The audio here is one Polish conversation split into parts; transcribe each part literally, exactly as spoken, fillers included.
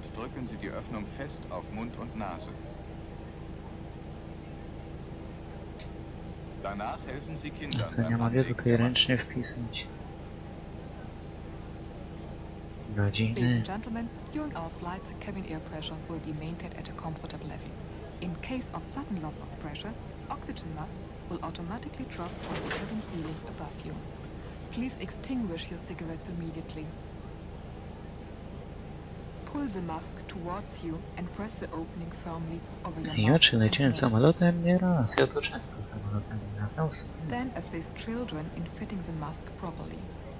und drücken Sie die Öffnung fest auf Mund und Nase. Danach helfen Sie Kindern Co, nie beim mogę Anlegen tutaj der ręcznie Maske. wpisać. Ladies Godziny. and gentlemen, during our flights, cabin air pressure will be maintained at a comfortable level. In case of sudden loss of pressure, oxygen mask will automatically drop towards the cabin ceiling above you. Please extinguish your cigarettes immediately. Pull the mask towards you and press the opening firmly over your Ja mouth czy and leciałem nose. samolotem? Nie raz. Ja to często samolotem nie latał. Then assist children in fitting the mask properly.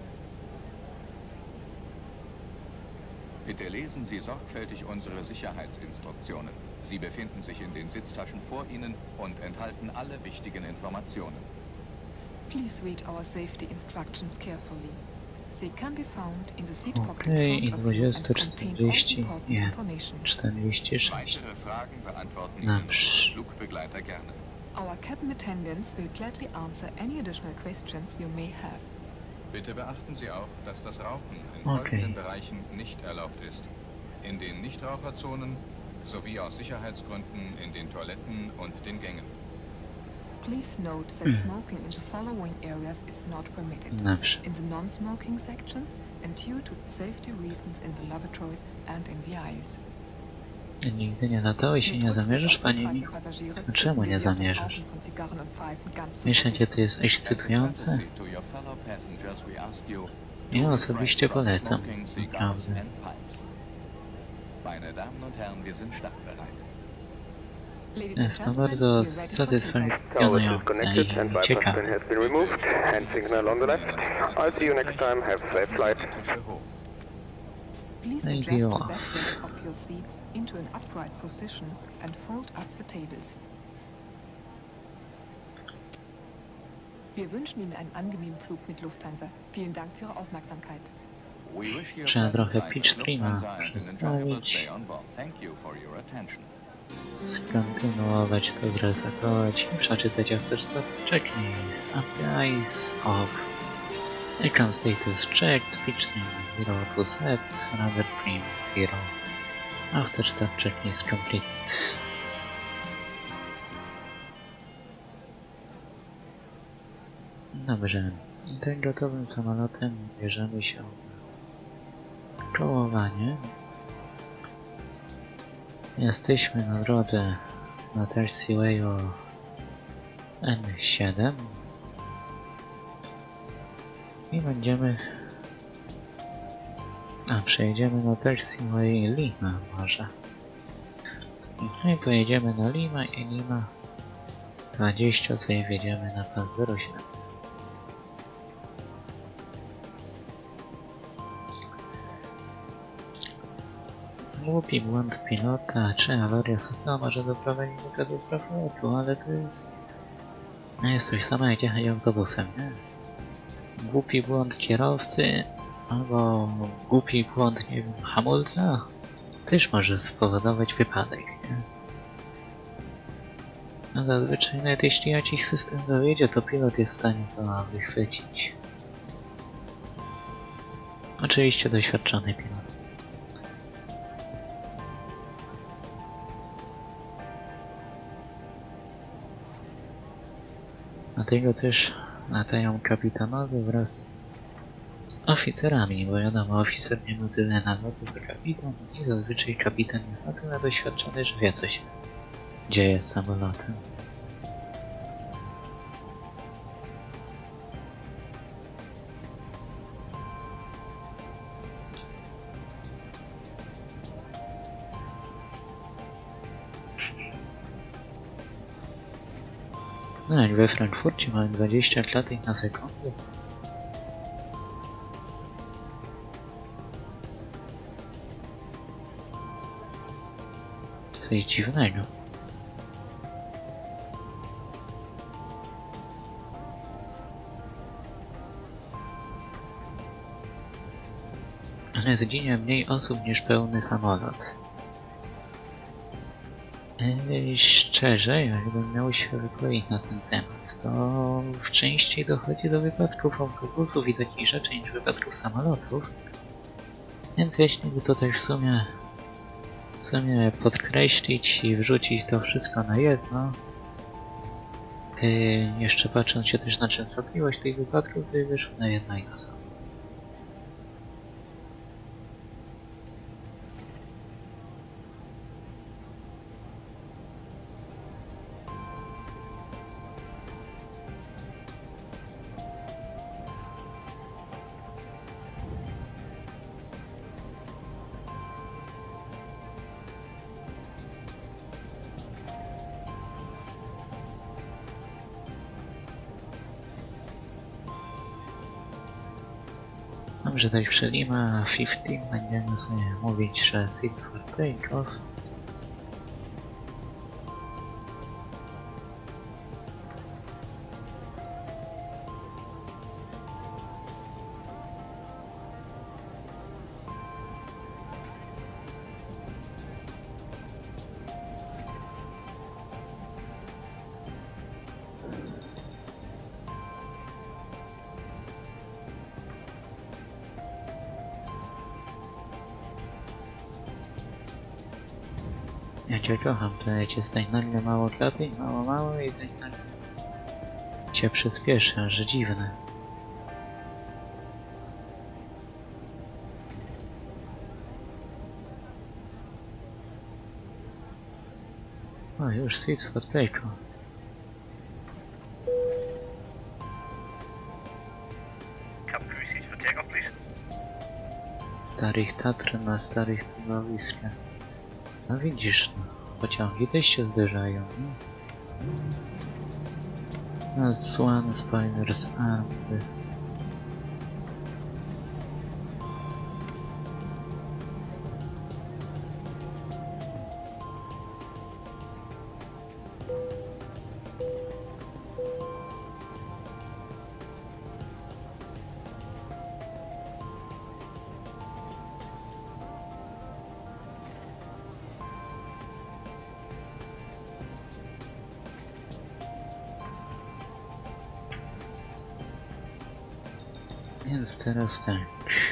Bitte lesen Sie sorgfältig unsere Sicherheitsinstruktionen. Sie befinden sich in den Sitztaschen vor Ihnen und enthalten alle wichtigen Informationen. Please read our safety instructions carefully. They can be found in the seat pocket Okej, in i front of you and dwadzieścia contain all czterdzieści, important nie, information. czterdzieści sześć. Weitere Fragen beantworten Na Ihnen unsere Flugbegleiter gerne. Our cabin attendants will gladly answer any additional questions you may have. Bitte beachten Sie auch, dass das Rauchen in Okay. folgenden Bereichen nicht erlaubt ist. In den Nichtraucherzonen sowie aus Sicherheitsgründen in den Toiletten und den Gängen. Please note that smoking in the following areas is not permitted. Dobrze. In the non-smoking sections and due to safety reasons in the lavatories and in the aisles. Nigdy nie latałeś i nie zamierzasz, panie mi? A czemu nie zamierzasz? Myślę, że to jest ekscytujące. Ja osobiście polecam, naprawdę. Jest to bardzo satysfakcjonujące i ciekawe. Please Maybe adjust the off. backbacks of your seats into an upright position and fold up the tables. Wir wünschen Ihnen einen angenehmen Flug mit Lufthansa. Vielen Dank für Ihre Aufmerksamkeit. Trzeba trochę pitchstreama przedstawić, skontynuować to, zresetować i przeczytać after stop checklist, eyes off, account status checked, pitchstream zero to set, rudder trim zero, after stop checklist complete. Dobrze, tym gotowym samolotem bierzemy się na kołowanie. Jesteśmy na drodze na Taxiwayu N siedem i będziemy... A, przejedziemy na Taxiway Lima może. I pojedziemy na Lima i Lima dwadzieścia, sobie wjedziemy na pas zero siedem. Głupi błąd pilota, czy awaria systemu może doprowadzić do katastrofy lotu, ale to jest... No jest coś samo jak jechać autobusem, nie? Głupi błąd kierowcy, albo głupi błąd, nie wiem, hamulca, też może spowodować wypadek, nie? No zazwyczaj nawet jeśli jakiś system dowiedzie, to pilot jest w stanie to wychwycić. Oczywiście doświadczony pilot. Dlatego też latają kapitanowie wraz z oficerami, bo wiadomo, oficer nie ma tyle nalotu co kapitan i zazwyczaj kapitan jest na tyle doświadczony, że wie co się dzieje z samolotem. No jak we Frankfurcie mamy dwadzieścia klatek na sekundę. Coś dziwnego. Ale zginie mniej osób niż pełny samolot. Eee, szczerze, jakbym miał się wypowiedzieć na ten temat, to częściej dochodzi do wypadków autobusów i takich rzeczy niż wypadków samolotów. Więc jeśli by to też w sumie sumie podkreślić i wrzucić to wszystko na jedno. Yy, jeszcze patrząc się też na częstotliwość tych wypadków, to wyszło na jedno i to samo. Dobrze, tak przelimy, a piętnaście będziemy sobie mówić, że six for takeoff. Ja cię kocham, to ja cię stań nagle mało klaty, mało mało i tak nagle cię przyspieszę, że dziwne. O, już six for takeoff. Starych Tatr na starych stanowiskach. No widzisz, no, pociągi też się zderzają, nie? No, Swan, Spiders, Army. Więc teraz tak.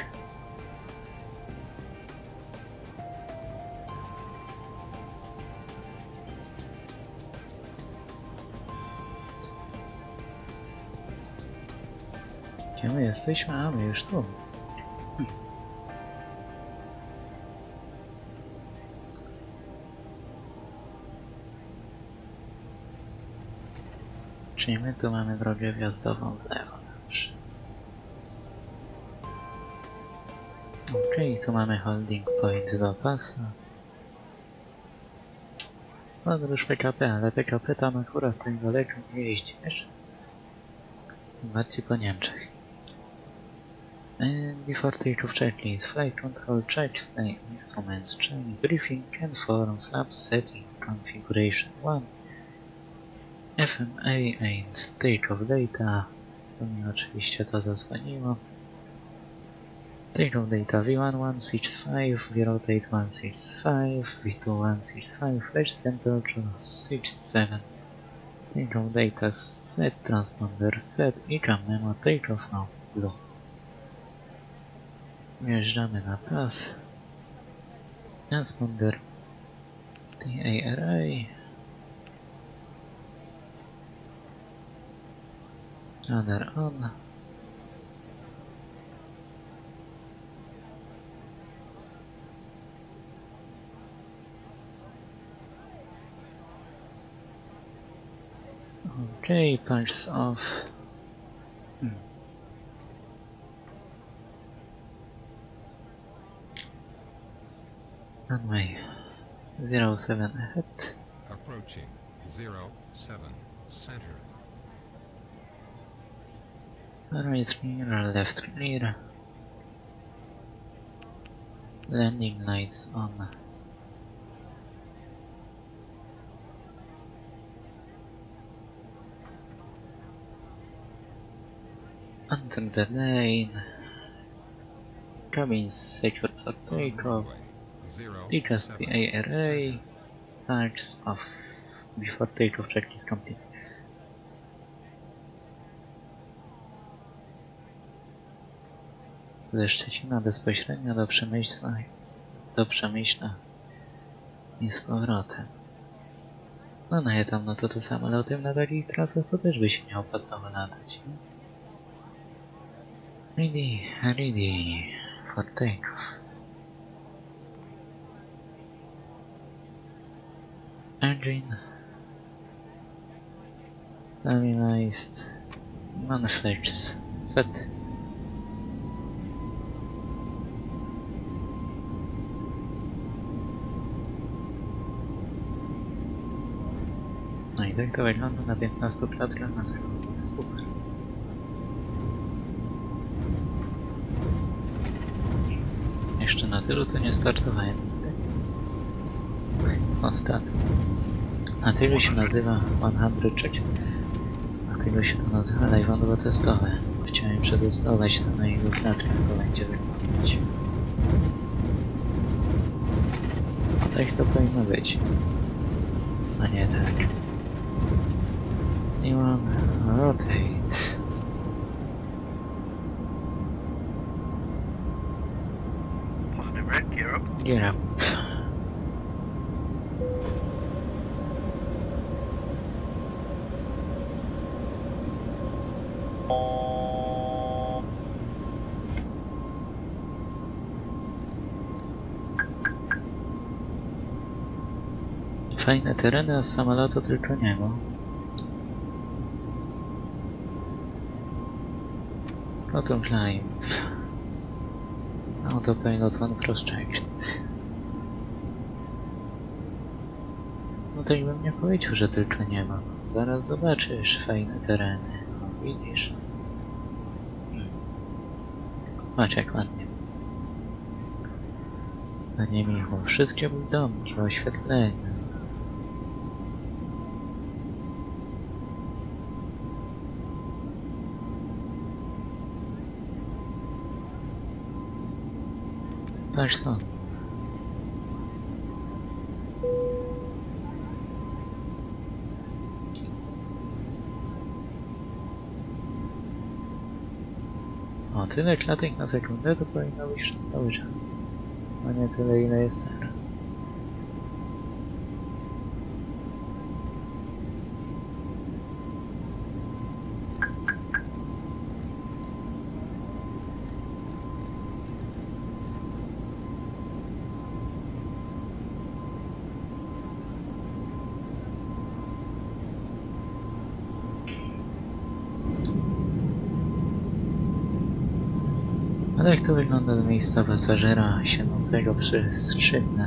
Gdzie my jesteśmy? A, my już tu. Hm. Czyli my tu mamy drogę wjazdową w lewo. Dobrze. Okej, okay, tu mamy holding point do pasa. Podróż P K P, ale P K P tam akurat tak daleko nie jeździ, wiesz? Bardziej po Niemczech. And before takeoff checklist, flight control check, stay instruments check, briefing and forum flap setting configuration one. F M A and takeoff data. To mi oczywiście to zadzwoniło. Takeoff data V one one six five, V-rotate one six five, V two one six five, flash temperature six seven. Takeoff data set, transponder set i cam memo takeoff now blue. Wjeżdżamy na pas. Transponder T A R A. Radar on. Okay, pulse off. Hmm. Runway zero seven ahead. Approaching zero seven center. Right clear, left clear. Landing lights on. Enter the lane. Cabins secure for takeoff. Decast the A R A. Parts off. Before takeoff checklist complete. Ze Szczecina bezpośrednio do Przemyśla. Do Przemyśla. I z powrotem. No no ja tam, no to to samolotem na takich trasach to też by się nie opłacało latać. Ready, ready for takeoff. Engine stabilized. Manifests set. No i tak to wygląda na piętnastu klatkach na sekundę. Super. Jeszcze na tylu to nie startowałem. Ostatnio. Na tylu się nazywa sto Check. Dlatego się to nazywa live'owo testowe. Chciałem przetestować to na jego klatkach, to będzie wyglądać. Tak to powinno być. A nie tak. I mam rotate. Positive red, gear up. Gear up. Fajne tereny, a z samolotu tylko niebo. Bottom climb. Autopilot one cross-checked. No tak bym nie powiedział, że tylko niebo. Zaraz zobaczysz fajne tereny. No, widzisz? Hmm. Patrz jak ładnie. Panie Michu, wszystkie domki, oświetlenia. Patrz co. O, tyle klatek na sekundę to powinno być przez cały czas. A nie tyle ile jest teraz. Ale jak to wygląda do miejsca pasażera siedzącego przy skrzydle?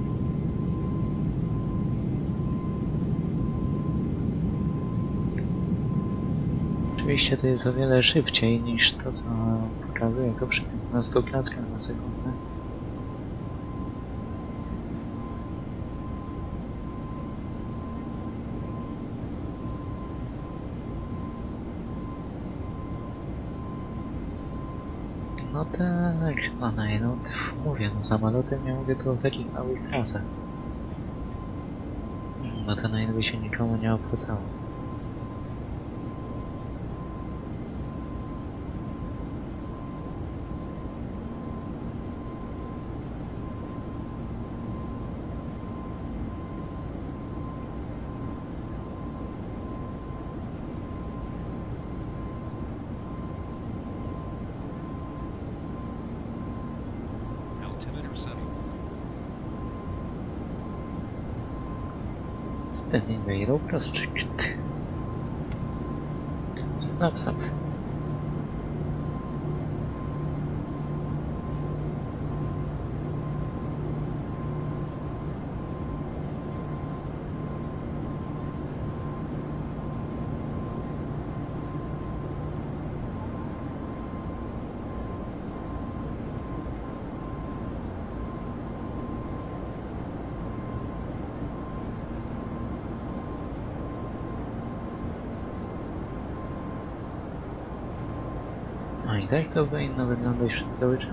Oczywiście to jest o wiele szybciej niż to, co pokazuje go przy piętnastu klatkach na sekundę. No tak, no no, mówię, no samolotem nie mówię to o takich małych trasach. Bo to na by się nikomu nie opłacało. Standing by row cross-checked. Snaps up. No i tak to powinno wyglądać przez cały czas.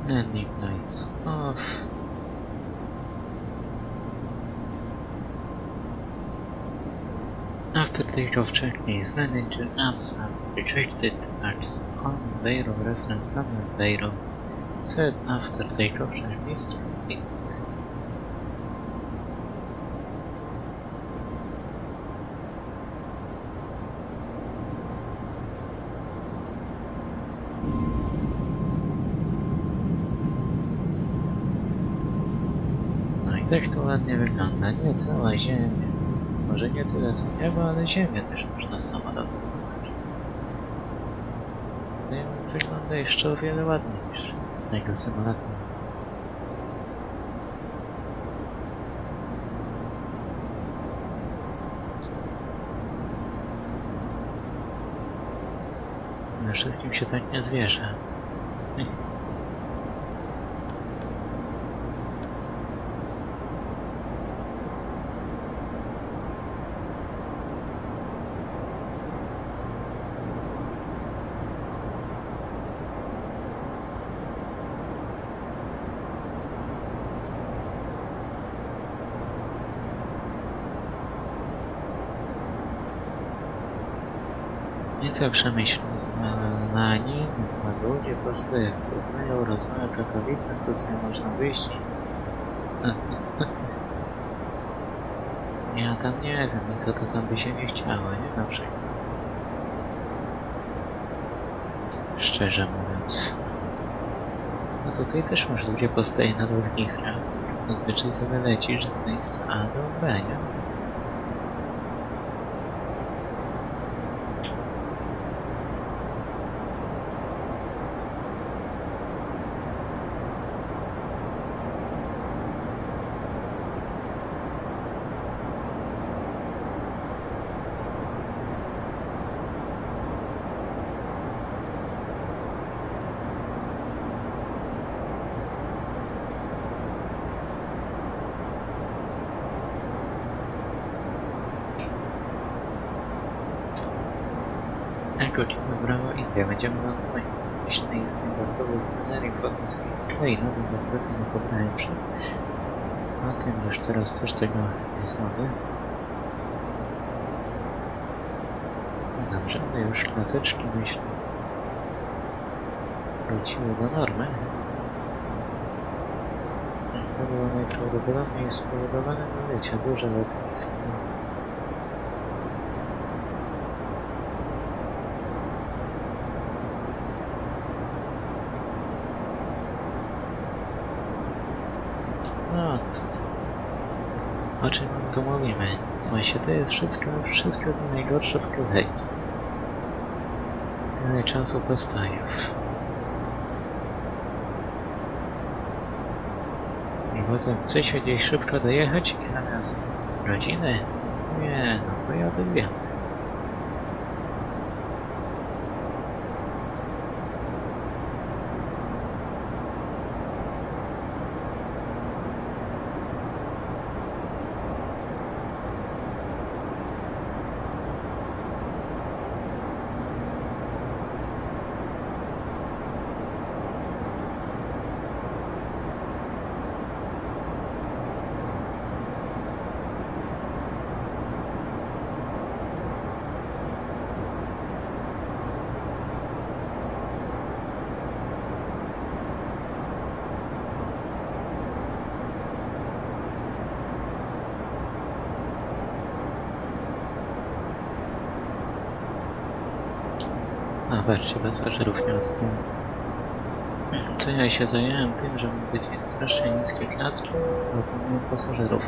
Landing lights off. After takeoff, check these land engine abstract retracted arcs on Beiro reference standard Beiro. Third after takeoff, check these complete. No i tak to ładnie wygląda, nie cała Ziemia. Może nie tyle co niebo, ale Ziemię też można z samolotu zobaczyć. Wygląda jeszcze o wiele ładniej niż z tego samolotu. Ale wszystkim się tak nie zwierzę. I co przemyślani ludzie po prostu jak poznają rozmowę w Katowicach, to sobie można wyjść i... Ja tam nie wiem, i to, to tam by się nie chciało, nie? Na przykład. Szczerze mówiąc. No tutaj też masz ludzie postaje na lotniskach, zazwyczaj sobie lecisz z miejsca A do B, nie? Godzina brawo India. Będziemy lądować myślnej standardowy scenariusz fotosyntezji i nowy niestety nie poprawię przed. O tym już teraz też tego nie zrobię. No dobrze, ale już lateczki myślę wróciły do normy. To było najprawdopodobniej spowodowane na lecie duże lotnisko. No, to, to. O czym tu mówimy? Właśnie to jest wszystko, wszystko co najgorsze w kolei. Tyle czasu postojów. I potem chce się gdzieś szybko dojechać i zamiast rodziny? Nie, no bo ja to wiem. A patrzcie, pasażerów nie odpływa. To ja się zająłem tym, że mam takie strasznie niskie klatki, a zapomniałem pasażerów.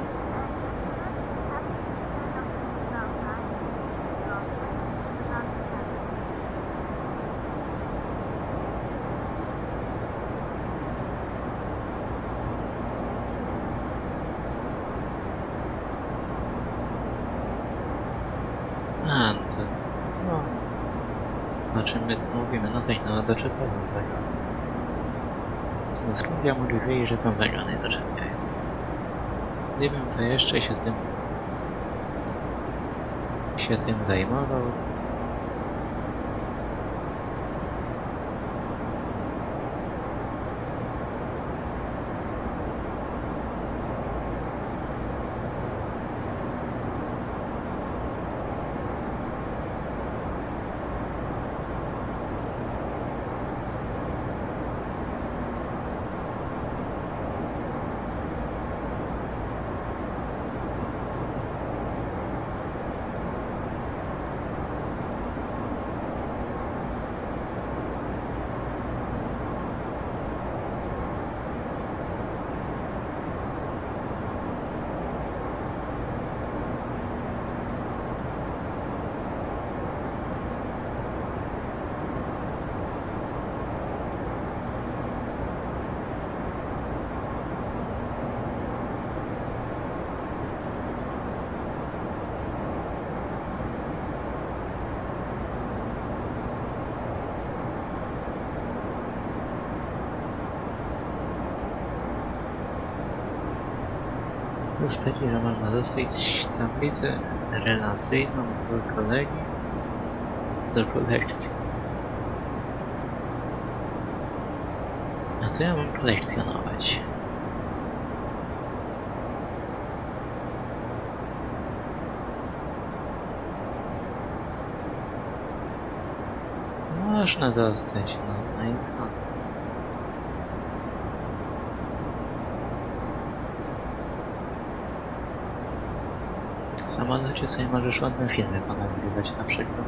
A, to... No... O czym my tu mówimy? No tak, no doczepiają wagony. No skąd ja mogę wiedzieć, że tam wagony doczepiają? Gdybym to jeszcze się tym... się tym zajmował, to... Zostać, że można dostać tablicę relacyjną do kolegi, do kolekcji. A co ja mam kolekcjonować? Można dostać, no, no i co? W samolocie sobie możesz ładne filmy ponagrywać na przykład.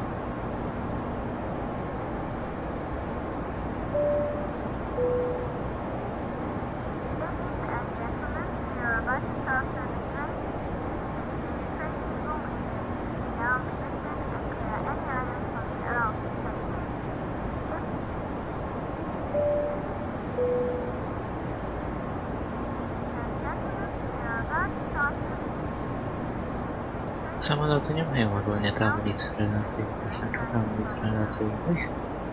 Samoloty nie mają ogólnie tablic relacyjnych, jak tablic relacyjnych.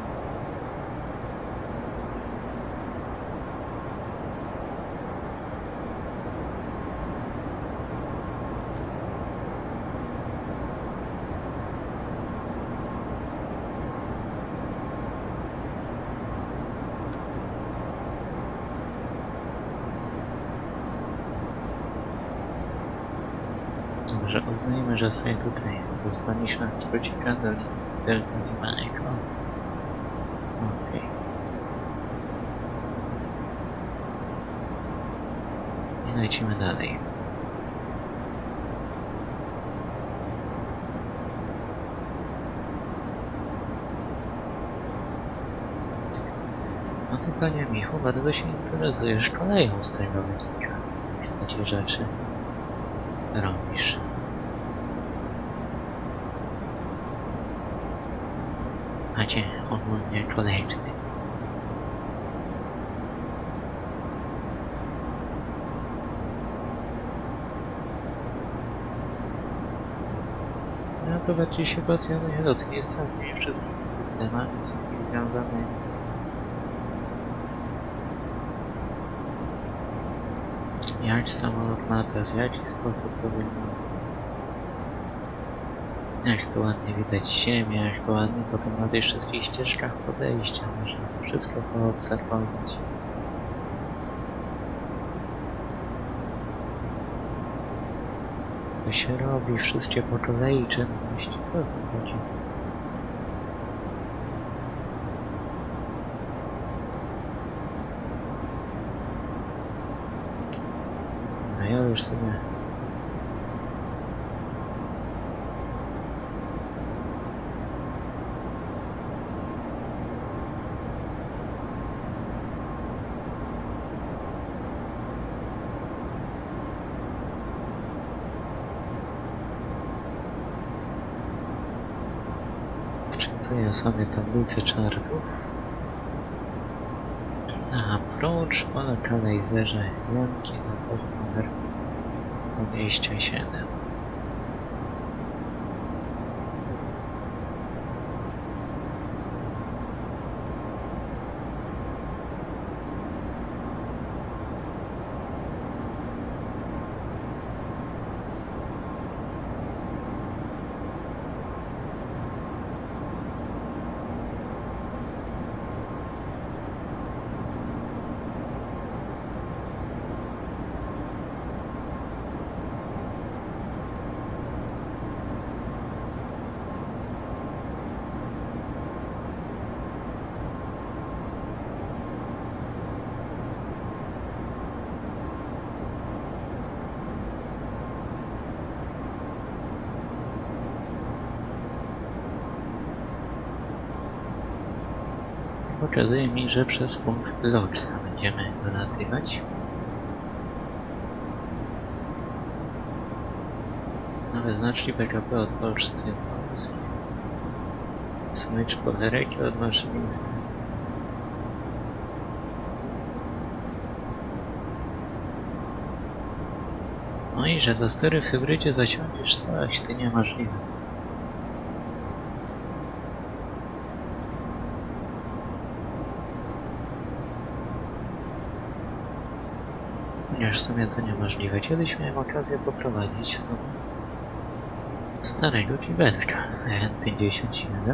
Dobrze, uznajmy, że sobie tutaj dostaliśmy skrócika do Delta Lima Echo. Okej. I lecimy dalej. No ty, panie Michu, bardzo się interesujesz koleją z tego wynika. Takie rzeczy robisz. Macie ogólnie kolekcję. No to bardziej się pasjonuje lotnictwem i wszystkimi systemami z tym związanymi. Jak samolot lata, w jaki sposób to wygląda. Jak to ładnie widać ziemię, jak to ładnie potem na tych wszystkich ścieżkach podejścia można wszystko poobserwować. To się robi wszystkie po kolei czynności, to co chodzi. No ja już sobie wczytuję sobie tablicę czartów. Na approach po lokalizerze Janki na post numer dwadzieścia siedem. Pokazuje mi, że przez punkt Lodge'a będziemy dolatywać. Nawet znacznie P K P od Poczty Polskiej. Smycz polereki od maszynisty. No i że za stery w hybrydzie zasiądziesz coś, ty niemożliwe. Chociaż w sumie to niemożliwe. Kiedyś miałem okazję poprowadzić w sumie starego kibelka N pięćdziesiąt siedem.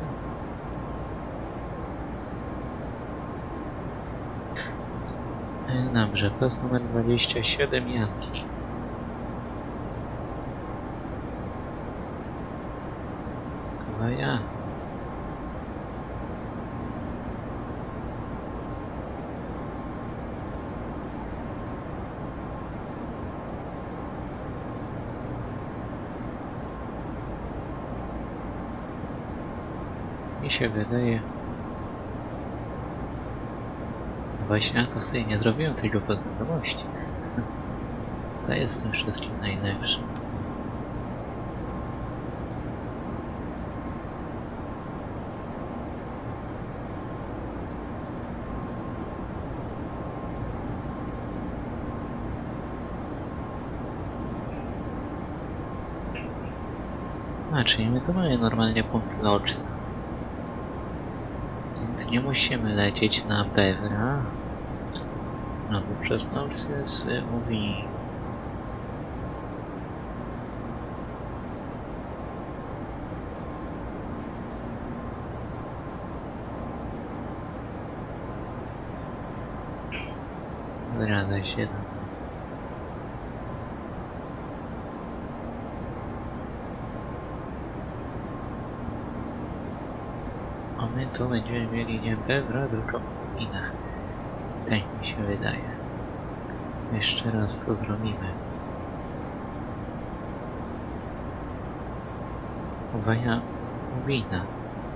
Dobrze, pas numer dwadzieścia siedem Janki. Chyba ja. Mi się wydaje... Właśnie ja to sobie nie zrobiłem tego po znajomości. To jest tym wszystkim najlepszy. A, czyli my tu mamy normalnie punkt Lodge'a. Więc nie musimy lecieć na Bewra. No bo przez Norces mówi... Zgadza się. A my tu będziemy mieli nie Bewra, tylko Inę. Tak mi się wydaje. Jeszcze raz to zrobimy. Uwaga, wina. O.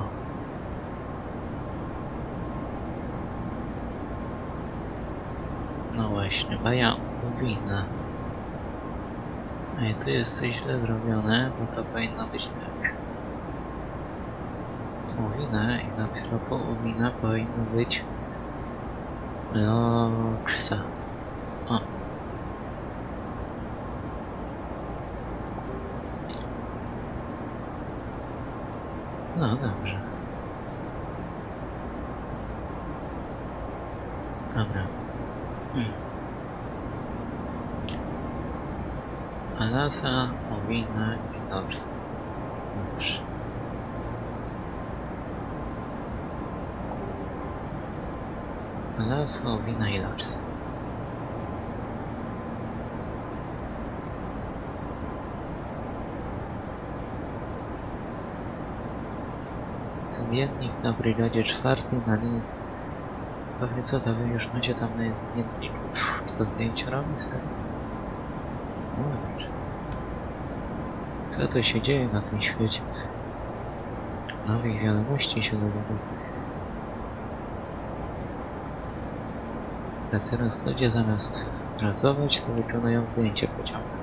No właśnie, baja wina. A tu jest coś źle zrobione, bo to powinno być tak. Uwina i dopiero po uwina powinno być Loksa. O. No dobrze. Dobra. Hmm. Alasa, Owina i Loksa. Dobrze. Alasa, Owina i Loksa. Zamiennik na brygadzie czwartej na linii. Powie co to wy już macie tam na zamienniku? To zdjęcie robi sobie? Dobrze. Co to się dzieje na tym świecie? Nowych wiadomości się dowiadują. A teraz ludzie zamiast pracować, to wykonują zdjęcie pociągu.